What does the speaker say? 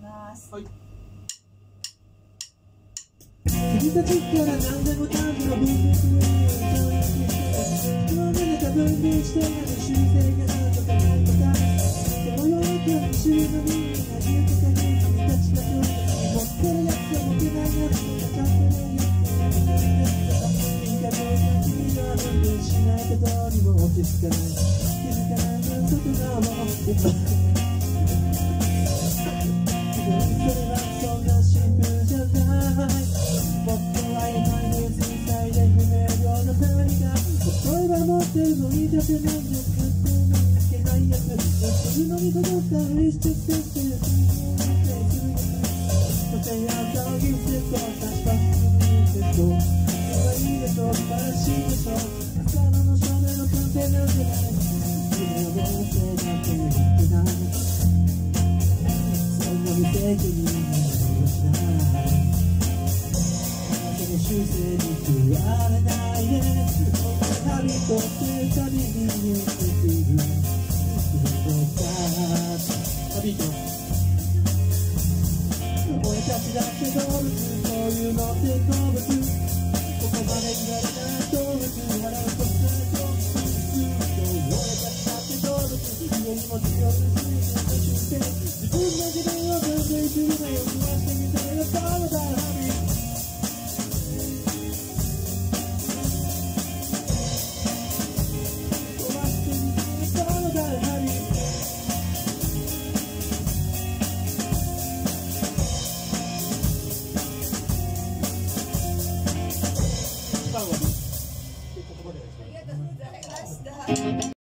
ます。 はい。君たちから何でもかんでも分別するように今まで多分にして修正がなんとかないパターンでも世の中の週のみんな言うとかに君たちがそう持ってるやつと持ってないやつとかかってないやつとかいいかどうか君が分別しないことにも落ち着かない気づかない分外側もそれはそんなシンプルじゃないもっと曖昧で繊細で不明瞭な何か例えば持ってるのに立てないやつって見つけないやつ自分の見届いたふりしちゃってしてる自分を見てするやつまたやったおぎってと確かにってとそれはいいでしょ素晴らしいでしょ朝の少年の鑑定なんてない自分のせいなんて言ってないそんな無責任なことしない修正に食われないで旅とって旅に見えてくる旅と俺たちだって動物こういうのって動物ここまで言われない動物笑うとする動物俺たちだって動物家にも強い修正自分だけで分かんないするなよ食わしてみたらそうだ旅